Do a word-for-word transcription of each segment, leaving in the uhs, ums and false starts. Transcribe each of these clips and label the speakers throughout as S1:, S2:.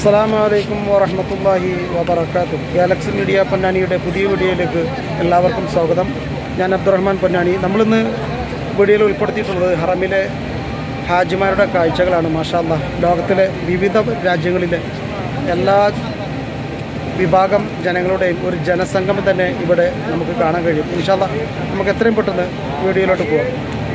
S1: അസ്സലാമു അലൈക്കും വറഹ്മത്തുള്ളാഹി വബറകാതുഹു. ഗാലക്സി മീഡിയ പൊന്നാനിയുടെ പുതിയ വീഡിയോയിലേക്ക് എല്ലാവർക്കും സ്വാഗതം. ഞാൻ അബ്ദുറഹ്മാൻ പൊന്നാനി. നമ്മളിന്ന് വീഡിയോയിൽ ഉൾപ്പെടുത്തിയിട്ടുള്ളത് ഹറമിലെ ഹാജിമാരുടെ കാഴ്ചകളാണ്. മാഷാ അല്ലാഹ്, ലോകത്തിലെ വിവിധ രാജ്യങ്ങളിലെ എല്ലാ വിഭാഗം ജനങ്ങളുടെയും ഒരു ജനസംഗമം തന്നെ ഇവിടെ നമുക്ക് കാണാൻ കഴിയും. ഇൻഷാ അല്ലാഹ് നമുക്ക് എത്രയും പെട്ടെന്ന് വീഡിയോയിലോട്ട് പോകാം.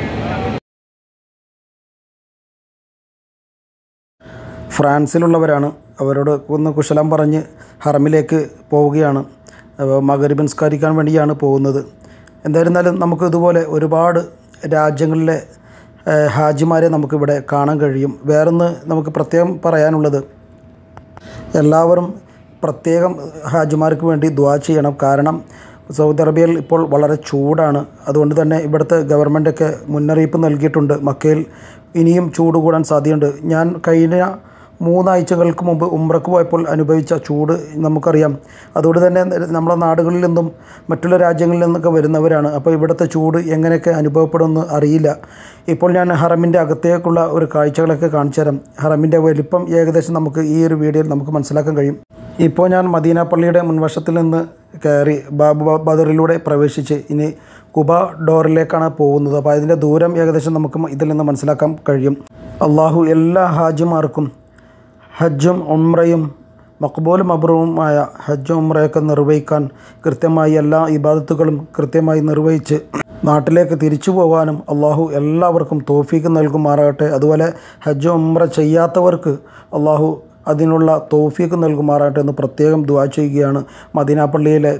S1: ഫ്രാൻസിലുള്ളവരാണ്. അവരോട് ഒന്ന് കുശലം പറഞ്ഞ് ഹറമിലേക്ക് പോവുകയാണ്. മഗ്‌രിബ് നിസ്കരിക്കാൻ വേണ്ടിയാണ് പോകുന്നത്. എന്തായിരുന്നാലും നമുക്ക് ഇതുപോലെ ഒരുപാട് രാജ്യങ്ങളിലെ ഹാജിമാരെ നമുക്കിവിടെ കാണാൻ കഴിയും. വേറൊന്ന് നമുക്ക് പ്രത്യേകം പറയാനുള്ളത്, എല്ലാവരും പ്രത്യേകം ഹാജിമാർക്ക് വേണ്ടി ദുആ ചെയ്യണം. കാരണം സൗദി അറേബ്യയിൽ ഇപ്പോൾ വളരെ ചൂടാണ്. അതുകൊണ്ട് തന്നെ ഇവിടുത്തെ ഗവൺമെൻറ്റൊക്കെ മുന്നറിയിപ്പ് നൽകിയിട്ടുണ്ട്. മക്കയിൽ ഇനിയും ചൂട് കൂടാൻ സാധ്യതയുണ്ട്. ഞാൻ കഴിഞ്ഞ മൂന്നാഴ്ചകൾക്ക് മുമ്പ് ഉംറയ്ക്ക് പോയപ്പോൾ അനുഭവിച്ച ചൂട് നമുക്കറിയാം. അതുകൊണ്ട് തന്നെ നമ്മുടെ നാടുകളിൽ നിന്നും മറ്റുള്ള രാജ്യങ്ങളിൽ നിന്നൊക്കെ വരുന്നവരാണ്. അപ്പോൾ ഇവിടുത്തെ ചൂട് എങ്ങനെയൊക്കെ അനുഭവപ്പെടുമെന്ന് അറിയില്ല. ഇപ്പോൾ ഞാൻ ഹറമിൻ്റെ അകത്തേക്കുള്ള ഒരു കാഴ്ചകളൊക്കെ കാണിച്ചു തരാം. ഹറമിൻ്റെ വലിപ്പം ഏകദേശം നമുക്ക് ഈ ഒരു വീഡിയോയിൽ നമുക്ക് മനസ്സിലാക്കാൻ കഴിയും. ഇപ്പോൾ ഞാൻ മദീന പള്ളിയുടെ മുൻവശത്തിൽ നിന്ന് കയറി ബാബ് ബദറിലൂടെ പ്രവേശിച്ച് ഇനി കുബ ഡോറിലേക്കാണ് പോകുന്നത്. അപ്പോൾ അതിൻ്റെ ദൂരം ഏകദേശം നമുക്ക് ഇതിൽ നിന്ന് മനസ്സിലാക്കാൻ കഴിയും. അള്ളാഹു എല്ലാ ഹാജിമാർക്കും ഹജ്ജും ഉംറയും മഖ്ബൂലും മബ്റൂറുമായ ഹജ്ജും ഉംറയൊക്കെ നിർവഹിക്കാൻ, കൃത്യമായി എല്ലാ ഇബാദത്തുകളും കൃത്യമായി നിർവഹിച്ച് നാട്ടിലേക്ക് തിരിച്ചു പോകാനും അള്ളാഹു എല്ലാവർക്കും തൗഫീഖ് നൽകുമാറാകട്ടെ. അതുപോലെ ഹജ്ജും ഉംറ ചെയ്യാത്തവർക്ക് അള്ളാഹു അതിനുള്ള തൗഫീഖ് നൽകുമാറാകട്ടെ എന്ന് പ്രത്യേകം ദുആ ചെയ്യുകയാണ്. മദീന പള്ളിയിലെ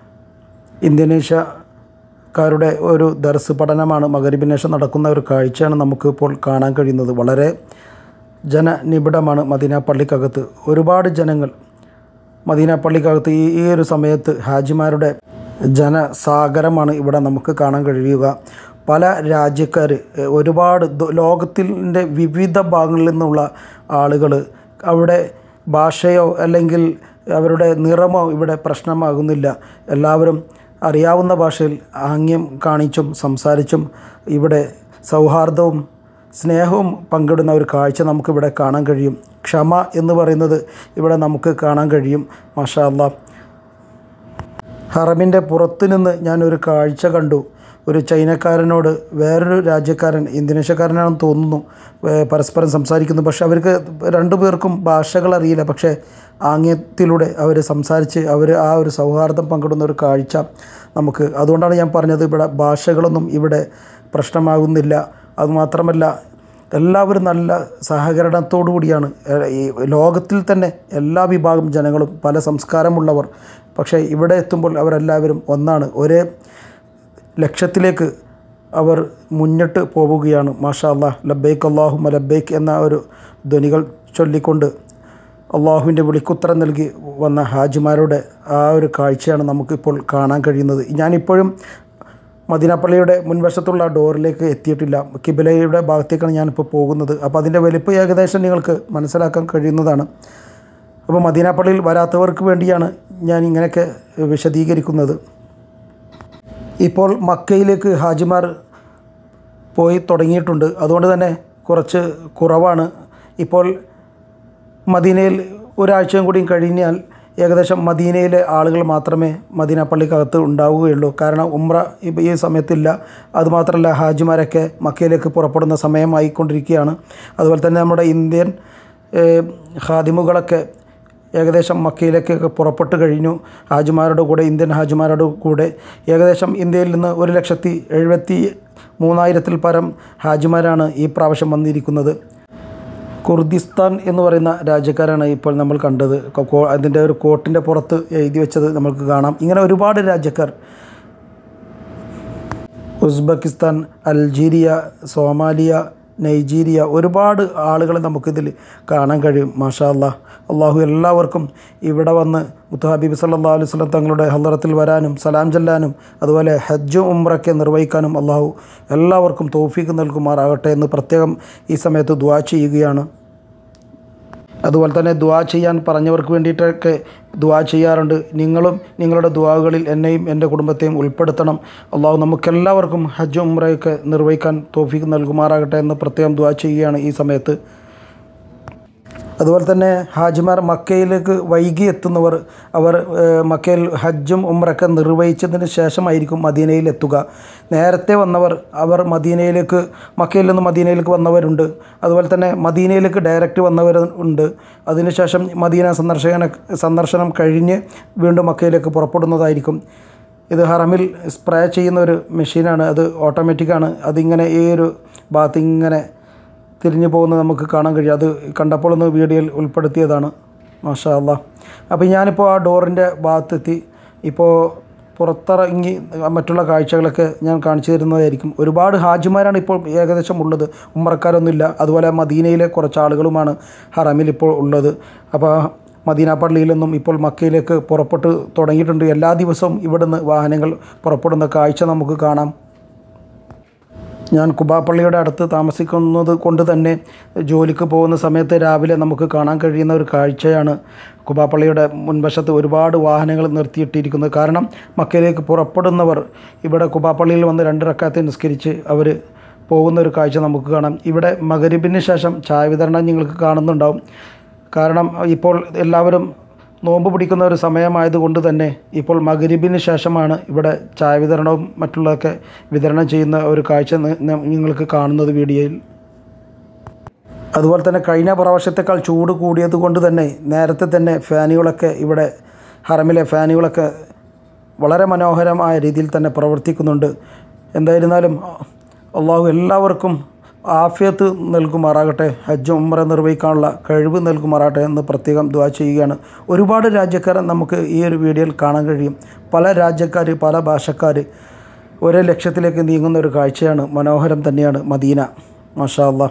S1: ഇന്തോനേഷ്യക്കാരുടെ ഒരു ദർസ് പഠനമാണ് മഗ്‌രിബിന് ശേഷം നടക്കുന്ന ഒരു കാഴ്ചയാണ് നമുക്ക് ഇപ്പോൾ കാണാൻ കഴിയുന്നത്. വളരെ ജനനിബിഡമാണ് മദീന പള്ളിക്കകത്ത്. ഒരുപാട് ജനങ്ങൾ മദീന പള്ളിക്കകത്ത് ഈ ഈ ഒരു സമയത്ത് ഹാജിമാരുടെ ജനസാഗരമാണ് ഇവിടെ നമുക്ക് കാണാൻ കഴിയുക. പല രാജ്യക്കാർ, ഒരുപാട് ലോകത്തിൻ്റെ വിവിധ ഭാഗങ്ങളിൽ നിന്നുള്ള ആളുകൾ, അവിടെ ഭാഷയോ അല്ലെങ്കിൽ അവരുടെ നിറമോ ഇവിടെ പ്രശ്നമാകുന്നില്ല. എല്ലാവരും അറിയാവുന്ന ഭാഷയിൽ ആംഗ്യം കാണിച്ചും സംസാരിച്ചും ഇവിടെ സൗഹാർദ്ദവും സ്നേഹവും പങ്കിടുന്ന ഒരു കാഴ്ച നമുക്കിവിടെ കാണാൻ കഴിയും. ക്ഷമ എന്ന് പറയുന്നത് ഇവിടെ നമുക്ക് കാണാൻ കഴിയും. മാഷാ അല്ലാഹ്, ഹറമിൻ്റെ പുറത്തു നിന്ന് ഞാനൊരു കാഴ്ച കണ്ടു. ഒരു ചൈനക്കാരനോട് വേറൊരു രാജ്യക്കാരൻ, ഇന്തോനേഷ്യക്കാരനാണെന്ന് തോന്നുന്നു, പരസ്പരം സംസാരിക്കുന്നു. പക്ഷെ അവർക്ക് രണ്ടു പേർക്കും ഭാഷകൾ അറിയില്ല. പക്ഷേ ആംഗ്യത്തിലൂടെ അവർ സംസാരിച്ച് അവർ ആ ഒരു സൗഹാർദ്ദം പങ്കിടുന്ന ഒരു കാഴ്ച നമുക്ക്, അതുകൊണ്ടാണ് ഞാൻ പറഞ്ഞത് ഇവിടെ ഭാഷകളൊന്നും ഇവിടെ പ്രശ്നമാകുന്നില്ല. അതുമാത്രമല്ല, എല്ലാവരും നല്ല സഹകരണത്തോടു കൂടിയാണ്. ഈ ലോകത്തിൽ തന്നെ എല്ലാ വിഭാഗം ജനങ്ങളും പല സംസ്കാരമുള്ളവർ, പക്ഷേ ഇവിടെ എത്തുമ്പോൾ അവരെല്ലാവരും ഒന്നാണ്. ഒരേ ലക്ഷ്യത്തിലേക്ക് അവർ മുന്നിട്ട് പോവുകയാണ്. മാഷാ അല്ലാഹ്, ലബ്ബൈക്ക് അല്ലാഹുമ്മ ലബ്ബൈക്ക് എന്ന ഒരു ധ്വനികൾ ചൊല്ലിക്കൊണ്ട് അള്ളാഹുവിൻ്റെ വിളിക്കുത്തരം നൽകി വന്ന ഹാജിമാരുടെ ആ ഒരു കാഴ്ചയാണ് നമുക്കിപ്പോൾ കാണാൻ കഴിയുന്നത്. ഞാനിപ്പോഴും മദീന പള്ളിയുടെ മുൻവശത്തുള്ള ഡോറിലേക്ക് എത്തിയിട്ടില്ല. കിബിലയുടെ ഭാഗത്തേക്കാണ് ഞാനിപ്പോൾ പോകുന്നത്. അപ്പോൾ അതിൻ്റെ വലിപ്പം ഏകദേശം നിങ്ങൾക്ക് മനസ്സിലാക്കാൻ കഴിയുന്നതാണ്. അപ്പോൾ മദീന പള്ളിയിൽ വരാത്തവർക്ക് വേണ്ടിയാണ് ഞാൻ ഇങ്ങനെയൊക്കെ വിശദീകരിക്കുന്നത്. ഇപ്പോൾ മക്കയിലേക്ക് ഹാജിമാർ പോയി തുടങ്ങിയിട്ടുണ്ട്. അതുകൊണ്ട് തന്നെ കുറച്ച് കുറവാണ്. ഇപ്പോൾ മദീനയിൽ ഒരാഴ്ചയും കൂടിയും കഴിഞ്ഞാൽ ഏകദേശം മദീനയിലെ ആളുകൾ മാത്രമേ മദീന പള്ളിക്കകത്ത് ഉണ്ടാവുകയുള്ളൂ. കാരണം ഉംറ ഈ സമയത്തില്ല. അതുമാത്രമല്ല, ഹാജിമാരൊക്കെ മക്കയിലേക്ക് പുറപ്പെടുന്ന സമയമായിക്കൊണ്ടിരിക്കുകയാണ്. അതുപോലെ തന്നെ നമ്മുടെ ഇന്ത്യൻ ഖാദിമുകളൊക്കെ ഏകദേശം മക്കയിലേക്കൊക്കെ പുറപ്പെട്ട് കഴിഞ്ഞു. ഹാജിമാരുടെ കൂടെ, ഇന്ത്യൻ ഹാജിമാരുടെ കൂടെ ഏകദേശം ഇന്ത്യയിൽ നിന്ന് ഒരു ലക്ഷത്തി എഴുപത്തി മൂന്നായിരത്തിൽ പരം ഹാജിമാരാണ് ഈ പ്രാവശ്യം വന്നിരിക്കുന്നത്. കുർദിസ്ഥാൻ എന്ന് പറയുന്ന രാജ്യക്കാരാണ് ഇപ്പോൾ നമ്മൾ കണ്ടത്. അതിൻ്റെ ഒരു കോട്ടിൻ്റെ പുറത്ത് എഴുതി വെച്ചത് നമുക്ക് കാണാം. ഇങ്ങനെ ഒരുപാട് രാജ്യക്കാർ, ഉസ്ബെക്കിസ്ഥാൻ, അൾജീരിയ, സോമാലിയ, നൈജീരിയ, ഒരുപാട് ആളുകളെ നമുക്കിതിൽ കാണാൻ കഴിയും. മാഷാ അല്ലാഹ്, അള്ളാഹു എല്ലാവർക്കും ഇവിടെ വന്ന് മുത്ത് ഹബീബ് സല്ലല്ലാഹു അലൈഹി വസല്ലം തങ്ങളുടെ ഹളറത്തിൽ വരാനും സലാം ചൊല്ലാനും അതുപോലെ ഹജ്ജും ഉംറയൊക്കെ നിർവഹിക്കാനും അള്ളാഹു എല്ലാവർക്കും തൗഫീഖ് നൽകുമാറാകട്ടെ എന്ന് പ്രത്യേകം ഈ സമയത്ത് ദുആ ചെയ്യുകയാണ്. അതുപോലെ തന്നെ ദുആ ചെയ്യാൻ പറഞ്ഞവർക്ക് വേണ്ടിയിട്ടൊക്കെ ദുആ ചെയ്യാറുണ്ട്. നിങ്ങളും നിങ്ങളുടെ ദുആകളിൽ എന്നെയും എൻ്റെ കുടുംബത്തെയും ഉൾപ്പെടുത്തണം. അള്ളാഹു നമുക്കെല്ലാവർക്കും ഹജ്ജും ഉംറയൊക്കെ നിർവഹിക്കാൻ തൗഫീഖ് നൽകുമാറാകട്ടെ എന്ന് പ്രത്യേകം ദുആ ചെയ്യുകയാണ് ഈ സമയത്ത്. അതുപോലെ തന്നെ ഹാജിമാർ മക്കയിലേക്ക് വൈകി എത്തുന്നവർ അവർ മക്കയിൽ ഹജ്ജും ഉംറയൊക്കെ നിർവഹിച്ചതിന് ശേഷമായിരിക്കും മദീനയിൽ എത്തുക. നേരത്തെ വന്നവർ അവർ മദീനയിലേക്ക് മക്കയിൽ നിന്ന് മദീനയിലേക്ക് വന്നവരുണ്ട്. അതുപോലെ തന്നെ മദീനയിലേക്ക് ഡയറക്റ്റ് വന്നവരുണ്ട്. അതിനുശേഷം മദീന സന്ദർശന സന്ദർശനം കഴിഞ്ഞ് വീണ്ടും മക്കയിലേക്ക് പുറപ്പെടുന്നതായിരിക്കും. ഇത് ഹറമിൽ സ്പ്രേ ചെയ്യുന്ന ഒരു മെഷീനാണ്. അത് ഓട്ടോമാറ്റിക്കാണ്. അതിങ്ങനെ ഈ ഒരു ഭാഗത്ത് ഇങ്ങനെ തിരിഞ്ഞു പോകുന്നത് നമുക്ക് കാണാൻ കഴിയും. അത് കണ്ടപ്പോൾ ഒന്ന് വീഡിയോയിൽ ഉൾപ്പെടുത്തിയതാണ്. മാഷാ അല്ലാഹ്. അപ്പോൾ ഞാനിപ്പോൾ ആ ഡോറിൻ്റെ ഭാഗത്തെത്തി. ഇപ്പോൾ പുറത്തിറങ്ങി മറ്റുള്ള കാഴ്ചകളൊക്കെ ഞാൻ കാണിച്ചു തരുന്നതായിരിക്കും. ഒരുപാട് ഹാജിമാരാണ് ഇപ്പോൾ ഏകദേശം ഉള്ളത്. ഉംറക്കാരൊന്നുമില്ല. അതുപോലെ മദീനയിലെ കുറച്ച് ആളുകളുമാണ് ഹറമിൽ ഇപ്പോൾ ഉള്ളത്. അപ്പോൾ മദീന പള്ളിയിൽ നിന്നും ഇപ്പോൾ മക്കയിലേക്ക് പുറപ്പെട്ട് തുടങ്ങിയിട്ടുണ്ട്. എല്ലാ ദിവസവും ഇവിടുന്ന് വാഹനങ്ങൾ പുറപ്പെടുന്ന കാഴ്ച നമുക്ക് കാണാം. ഞാൻ കുബാ പള്ളിയുടെ അടുത്ത് താമസിക്കുന്നത് കൊണ്ട് തന്നെ ജോലിക്ക് പോകുന്ന സമയത്ത് രാവിലെ നമുക്ക് കാണാൻ കഴിയുന്ന ഒരു കാഴ്ചയാണ് കുബാ പള്ളിയുടെ മുൻവശത്ത് ഒരുപാട് വാഹനങ്ങൾ നിർത്തിയിട്ടിരിക്കുന്നത്. കാരണം മക്കയിലേക്ക് പുറപ്പെടുന്നവർ ഇവിടെ കുബാ പള്ളിയിൽ വന്ന് രണ്ട് റക്അത്ത് നിസ്കരിച്ച് അവർ പോകുന്ന ഒരു കാഴ്ച നമുക്ക് കാണാം. ഇവിടെ മഗ്‌രിബിന് ശേഷം ചായ വിതരണം നിങ്ങൾക്ക് കാണുന്നുണ്ടാവും. കാരണം ഇപ്പോൾ എല്ലാവരും നോമ്പ് പിടിക്കുന്ന ഒരു സമയമായതുകൊണ്ട് തന്നെ ഇപ്പോൾ മഗ്‌രിബിന് ശേഷമാണ് ഇവിടെ ചായ വിതരണവും മറ്റുള്ളതൊക്കെ വിതരണം ചെയ്യുന്ന ഒരു കാഴ്ച നിങ്ങൾക്ക് കാണുന്നത് വീഡിയോയിൽ. അതുപോലെ തന്നെ കഴിഞ്ഞ പ്രാവശ്യത്തേക്കാൾ ചൂട് കൂടിയത് കൊണ്ട് തന്നെ നേരത്തെ തന്നെ ഫാനുകളൊക്കെ ഇവിടെ ഹറമിലെ ഫാനുകളൊക്കെ വളരെ മനോഹരമായ രീതിയിൽ തന്നെ പ്രവർത്തിക്കുന്നുണ്ട്. എന്തായിരുന്നാലും അള്ളാഹു എല്ലാവർക്കും ആഫിയത്ത് നൽകുമാറാകട്ടെ, ഹജ്ജ് ഉംറ നിർവഹിക്കാനുള്ള കഴിവ് നൽകുമാറാകട്ടെ എന്ന് പ്രത്യേകം ദുആ ചെയ്യുകയാണ്. ഒരുപാട് രാജ്യക്കാരെ നമുക്ക് ഈ ഒരു വീഡിയോയിൽ കാണാൻ കഴിയും. പല രാജ്യക്കാർ, പല ഭാഷക്കാർ ഒരേ ലക്ഷ്യത്തിലേക്ക് നീങ്ങുന്ന ഒരു കാഴ്ചയാണ്. മനോഹരം തന്നെയാണ് മദീന. മാഷാ അല്ലാഹ്.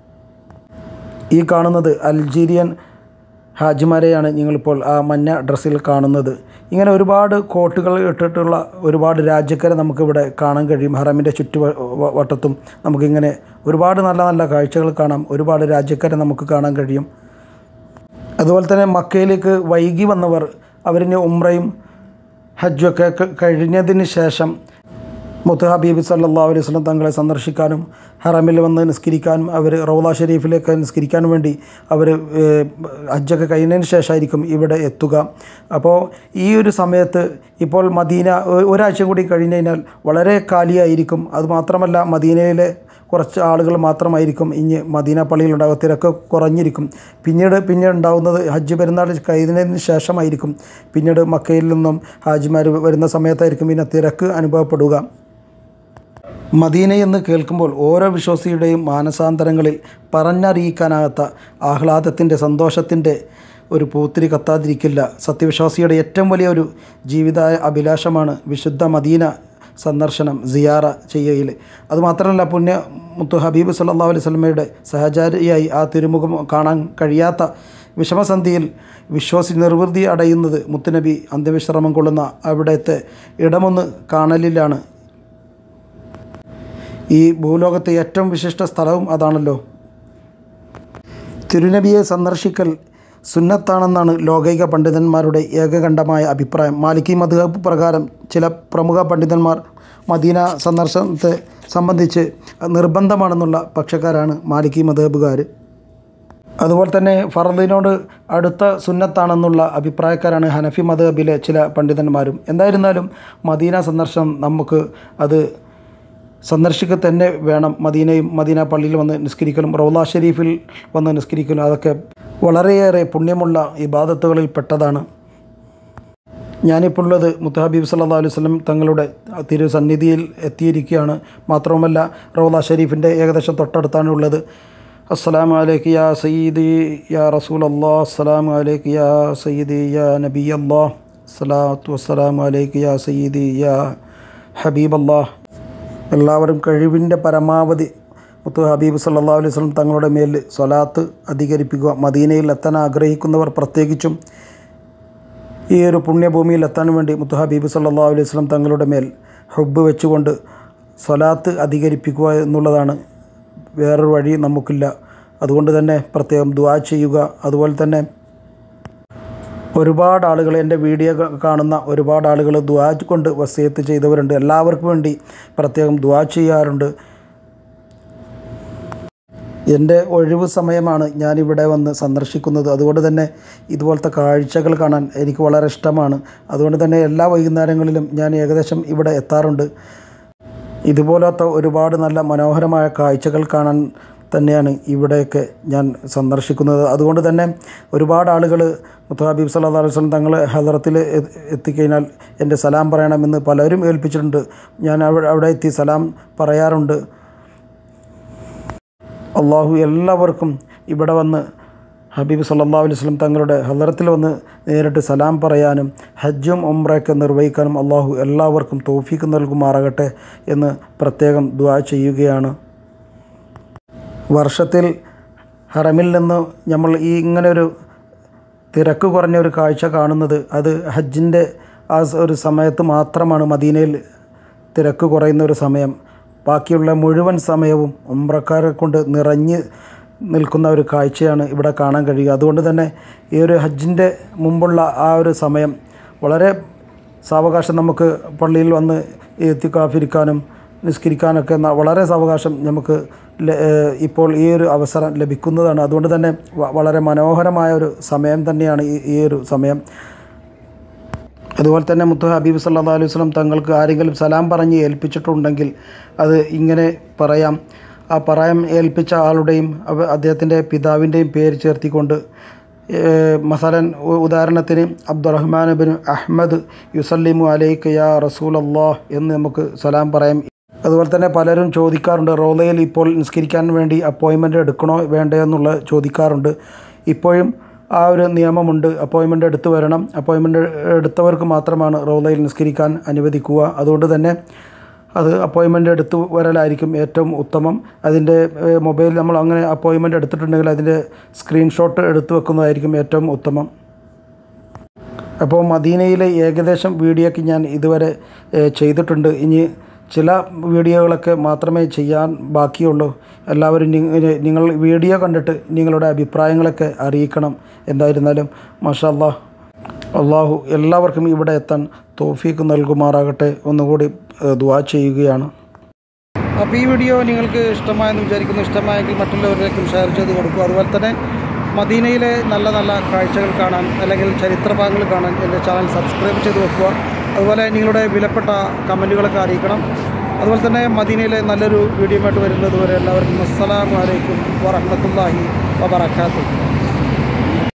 S1: ഈ കാണുന്നത് അൽജീരിയൻ ഹാജിമാരെയാണ് നിങ്ങളിപ്പോൾ ആ മഞ്ഞ ഡ്രസ്സിൽ കാണുന്നത്. ഇങ്ങനെ ഒരുപാട് കോട്ടുകൾ ഇട്ടിട്ടുള്ള ഒരുപാട് രാജ്യക്കാരെ നമുക്കിവിടെ കാണാൻ കഴിയും. ഹറമിൻ്റെ ചുറ്റുവട്ടത്തും നമുക്കിങ്ങനെ ഒരുപാട് നല്ല നല്ല കാഴ്ചകൾ കാണാം. ഒരുപാട് രാജ്യക്കാരെ നമുക്ക് കാണാൻ കഴിയും. അതുപോലെ തന്നെ മക്കയിലേക്ക് വൈകി വന്നവർ അവരിന് ഉംറയും ഹജ്ജൊക്കെ കഴിഞ്ഞതിന് ശേഷം മുത്ത് ഹബീബ് സല്ലല്ലാഹു അലൈഹി വസല്ലം തങ്ങളെ സന്ദർശിക്കാനും ഹറമിൽ വന്ന് നിസ്കരിക്കാനും അവർ റൗള ഷരീഫിലേക്ക് നിസ്കരിക്കാൻ വേണ്ടി അവർ ഹജ്ജൊക്കെ കഴിഞ്ഞതിന് ശേഷമായിരിക്കും ഇവിടെ എത്തുക. അപ്പോൾ ഈ ഒരു സമയത്ത് ഇപ്പോൾ മദീന ഒരാഴ്ച കൂടി കഴിഞ്ഞ് കഴിഞ്ഞാൽ വളരെ കാലിയായിരിക്കും. അതുമാത്രമല്ല മദീനയിലെ കുറച്ച് ആളുകൾ മാത്രമായിരിക്കും ഇനി മദീന പള്ളിയിലുണ്ടാകുക. തിരക്ക് കുറഞ്ഞിരിക്കും. പിന്നീട് പിന്നെ ഉണ്ടാകുന്നത് ഹജ്ജ് പെരുന്നാൾ കഴിഞ്ഞതിന് ശേഷമായിരിക്കും. പിന്നീട് മക്കയിൽ നിന്നും ഹാജിമാർ വരുന്ന സമയത്തായിരിക്കും പിന്നെ തിരക്ക് അനുഭവപ്പെടുക. മദീന എന്ന് കേൾക്കുമ്പോൾ ഓരോ വിശ്വാസിയുടെയും മാനസാന്തരങ്ങളിൽ പറഞ്ഞറിയിക്കാനാകാത്ത ആഹ്ലാദത്തിൻ്റെ, സന്തോഷത്തിൻ്റെ ഒരു പൂത്തിരി കത്താതിരിക്കില്ല. സത്യവിശ്വാസിയുടെ ഏറ്റവും വലിയ ഒരു ജീവിത അഭിലാഷമാണ് വിശുദ്ധ മദീന സന്ദർശനം, സിയാറ ചെയ്യൽ. അതുമാത്രമല്ല പുണ്യ മുത്ത് ഹബീബ് സല്ലല്ലാഹു അലൈഹി വസല്ലമയുടെ സഹചാരിയായി ആ തിരുമുഖം കാണാൻ കഴിയാത്ത വിഷമസന്ധിയിൽ വിശ്വാസി നിർവൃതി അടയുന്നത് മുത്തുനബി അന്ത്യവിശ്രമം കൊള്ളുന്ന അവിടുത്തെ ഇടമൊന്ന് കാണലിലാണ്. ഈ ഭൂലോകത്തെ ഏറ്റവും വിശിഷ്ട സ്ഥലവും അതാണല്ലോ. തിരുനബിയെ സന്ദർശിക്കൽ സുന്നത്താണെന്നാണ് ലോകൈക പണ്ഡിതന്മാരുടെ ഏകകണ്ഠമായ അഭിപ്രായം. മാലിക്കി മദ്ഹബ് പ്രകാരം ചില പ്രമുഖ പണ്ഡിതന്മാർ മദീന സന്ദർശനത്തെ സംബന്ധിച്ച് നിർബന്ധമാണെന്നുള്ള പക്ഷക്കാരാണ് മാലിക്കി മദ്ഹബുകാർ. അതുപോലെ തന്നെ ഫർദിനോട് അടുത്ത സുന്നത്താണെന്നുള്ള അഭിപ്രായക്കാരാണ് ഹനഫി മദ്ഹബിലെ ചില പണ്ഡിതന്മാരും. എന്തായിരുന്നാലും മദീന സന്ദർശനം നമുക്ക് അത് സന്ദർശിക്കുക തന്നെ വേണം. മദീനയും മദീന പള്ളിയിൽ വന്ന് നിസ്കരിക്കലും റൗള ഷരീഫിൽ വന്ന് നിസ്കരിക്കലും അതൊക്കെ വളരെയേറെ പുണ്യമുള്ള ഇബാദത്തുകളിൽ പെട്ടതാണ്. ഞാനിപ്പോൾ ഉള്ളത് മുത്ത് ഹബീബ് സല്ലല്ലാഹു അലൈഹി വസല്ലം തങ്ങളുടെ തിരു സന്നിധിയിൽ എത്തിയിരിക്കുകയാണ്. മാത്രവുമല്ല റൗള ഷരീഫിൻ്റെ ഏകദേശം തൊട്ടടുത്താണ് ഉള്ളത്. അസ്സലാമു അലൈക യാ സയ്യിദി യാ റസൂലല്ലാഹ്, അസ്സലാമു അലൈക യാ സയ്യിദി യാ നബിയല്ലാഹ്, സ്വലാത്തു വസ്സലാമു അലൈക യാ സയ്യിദി യാ ഹബീബല്ലാഹ്. എല്ലാവരും കഴിവിൻ്റെ പരമാവധി മുത്ത് ഹബീബ് സല്ലല്ലാഹു അലൈഹി വസല്ലം തങ്ങളുടെ മേൽ സ്വലാത്ത് അധികരിപ്പിക്കുക. മദീനയിൽ എത്താൻ ആഗ്രഹിക്കുന്നവർ പ്രത്യേകിച്ചും ഈ ഒരു പുണ്യഭൂമിയിൽ എത്താൻ വേണ്ടി മുത്ത് ഹബീബ് സല്ലല്ലാഹു അലൈഹി വസല്ലം തങ്ങളുടെ മേൽ ഹുബ്ബ് വെച്ചുകൊണ്ട് സ്വലാത്ത് അധികരിപ്പിക്കുക എന്നുള്ളതാണ്. വേറൊരു വഴി നമുക്കില്ല. അതുകൊണ്ട് തന്നെ പ്രത്യേകം ദുആ ചെയ്യുക. അതുപോലെ തന്നെ ഒരുപാട് ആളുകൾ, എൻ്റെ വീഡിയോ കാണുന്ന ഒരുപാട് ആളുകൾ ദുആ കൊണ്ട് വസിയത്ത് ചെയ്തവരുണ്ട്. എല്ലാവർക്കും വേണ്ടി പ്രത്യേകം ദുആ ചെയ്യാറുണ്ട്. എൻ്റെ ഒഴിവ് സമയമാണ് ഞാനിവിടെ വന്ന് സന്ദർശിക്കുന്നത്. അതുകൊണ്ട് തന്നെ ഇതുപോലത്തെ കാഴ്ചകൾ കാണാൻ എനിക്ക് വളരെ ഇഷ്ടമാണ്. അതുകൊണ്ട് തന്നെ എല്ലാ വൈകുന്നേരങ്ങളിലും ഞാൻ ഏകദേശം ഇവിടെ എത്താറുണ്ട്. ഇതുപോലത്തെ ഒരുപാട് നല്ല മനോഹരമായ കാഴ്ചകൾ കാണാൻ തന്നെയാണ് ഇവിടെയൊക്കെ ഞാൻ സന്ദർശിക്കുന്നത്. അതുകൊണ്ട് തന്നെ ഒരുപാട് ആളുകൾ മുത്ത് ഹബീബ് സല്ലല്ലാഹു അലൈഹി വസല്ലം തങ്ങൾ ഹദറത്തിൽ എത്തിക്കഴിഞ്ഞാൽ എൻ്റെ സലാം പറയണമെന്ന് പലരും ഏൽപ്പിച്ചിട്ടുണ്ട്. ഞാൻ അവിടെ അവിടെ എത്തി സലാം പറയാറുണ്ട്. അള്ളാഹു എല്ലാവർക്കും ഇവിടെ വന്ന് ഹബീബ് സല്ലല്ലാഹു അലൈഹി വസല്ലം തങ്ങളുടെ ഹദറത്തിൽ വന്ന് നേരിട്ട് സലാം പറയാനും ഹജ്ജും ഉംറയൊക്കെ നിർവഹിക്കാനും അള്ളാഹു എല്ലാവർക്കും തൗഫീഖ് നൽകുമാറാകട്ടെ എന്ന് പ്രത്യേകം ദുആ ചെയ്യുകയാണ്. വർഷത്തിൽ ഹറമിൽ നിന്ന് നമ്മൾ ഈ ഇങ്ങനെയൊരു തിരക്ക് കുറഞ്ഞ ഒരു കാഴ്ച കാണുന്നത് അത് ഹജ്ജിൻ്റെ ആ ഒരു സമയത്ത് മാത്രമാണ്. മദീനയിൽ തിരക്ക് കുറയുന്ന ഒരു സമയം. ബാക്കിയുള്ള മുഴുവൻ സമയവും ഉംറക്കാരെ കൊണ്ട് നിറഞ്ഞ് നിൽക്കുന്ന ഒരു കാഴ്ചയാണ് ഇവിടെ കാണാൻ കഴിയുക. അതുകൊണ്ട് തന്നെ ഈ ഒരു ഹജ്ജിൻ്റെ മുമ്പുള്ള ആ ഒരു സമയം വളരെ സാവകാശം നമുക്ക് പള്ളിയിൽ വന്ന് ഇത്തിക്കാഫിരിക്കാനും നിസ്കരിക്കാനൊക്കെ വളരെ സാവകാശം നമുക്ക് ഇപ്പോൾ ഈ ഒരു അവസരം ലഭിക്കുന്നതാണ്. അതുകൊണ്ട് തന്നെ വളരെ മനോഹരമായ ഒരു സമയം തന്നെയാണ് ഈ ഒരു സമയം. അതുപോലെ തന്നെ മുത്ത് ഹബീബ് സല്ലല്ലാഹു അലൈഹി വസല്ലം തങ്ങൾക്ക് ആരെങ്കിലും സലാം പറഞ്ഞ് ഏൽപ്പിച്ചിട്ടുണ്ടെങ്കിൽ അത് ഇങ്ങനെ പറയാം. ആ പറയാൻ ഏൽപ്പിച്ച ആളുടെയും അദ്ദേഹത്തിൻ്റെ പിതാവിൻ്റെയും പേര് ചേർത്തിക്കൊണ്ട് മസലൻ ഉദാഹരണത്തിന് അബ്ദുറഹ്മാൻ ബിൻ അഹ്മദ് യുസല്ലിമു അലൈക യാ റസൂലല്ലാഹ് എന്ന് നമുക്ക് സലാം പറയാം. അതുപോലെ തന്നെ പലരും ചോദിക്കാറുണ്ട്, റൗളയിൽ ഇപ്പോൾ നിസ്കരിക്കാൻ വേണ്ടി അപ്പോയിൻമെൻ്റ് എടുക്കണോ വേണ്ടയോ എന്നുള്ളത് ചോദിക്കാറുണ്ട്. ഇപ്പോഴും ആ ഒരു നിയമമുണ്ട്. അപ്പോയിൻമെൻ്റ് എടുത്തു വരണം. അപ്പോയിൻമെൻ്റ് എടുത്തവർക്ക് മാത്രമാണ് റൗളയിൽ നിസ്കരിക്കാൻ അനുവദിക്കുക. അതുകൊണ്ട് തന്നെ അത് അപ്പോയിൻമെൻ്റ് എടുത്തു വരലായിരിക്കും ഏറ്റവും ഉത്തമം. അതിൻ്റെ മൊബൈൽ നമ്മൾ അങ്ങനെ അപ്പോയിൻമെൻ്റ് എടുത്തിട്ടുണ്ടെങ്കിൽ അതിൻ്റെ സ്ക്രീൻഷോട്ട് എടുത്തു വെക്കുന്നതായിരിക്കും ഏറ്റവും ഉത്തമം. അപ്പോൾ മദീനയിലെ ഏകദേശം വീഡിയോയ്ക്ക് ഞാൻ ഇതുവരെ ചെയ്തിട്ടുണ്ട്. ഇനി ചില വീഡിയോകളൊക്കെ മാത്രമേ ചെയ്യാൻ ബാക്കിയുള്ളൂ. എല്ലാവരും നിങ്ങൾ വീഡിയോ കണ്ടിട്ട് നിങ്ങളുടെ അഭിപ്രായങ്ങളൊക്കെ അറിയിക്കണം. എന്തായിരുന്നാലും മാഷാ അല്ലാഹ്, അള്ളാഹു എല്ലാവർക്കും ഇവിടെ എത്താൻ തൗഫീഖ് നൽകുമാറാകട്ടെ ഒന്നുകൂടി ദുആ ചെയ്യുകയാണ്. അപ്പോൾ ഈ വീഡിയോ നിങ്ങൾക്ക് ഇഷ്ടമായെന്ന് വിചാരിക്കുന്നു. ഇഷ്ടമായെങ്കിൽ മറ്റുള്ളവരിലേക്കും ഷെയർ ചെയ്ത് കൊടുക്കുക. അതുപോലെ തന്നെ മദീനയിലെ നല്ല നല്ല കാഴ്ചകൾ കാണാൻ അല്ലെങ്കിൽ ചരിത്രഭാഗങ്ങൾ കാണാൻ എൻ്റെ ചാനൽ സബ്സ്ക്രൈബ് ചെയ്ത് വെക്കുക. അതുപോലെ നിങ്ങളുടെ വിലപ്പെട്ട കമൻറ്റുകളൊക്കെ അറിയിക്കണം. അതുപോലെ തന്നെ മദീനയിലെ നല്ലൊരു വീഡിയോ ആയിട്ട് വരുന്നത് വരെ എല്ലാവർക്കും അസ്സലാമു അലൈക്കും വറഹ്മത്തുള്ളാഹി വബറകാതുഹു.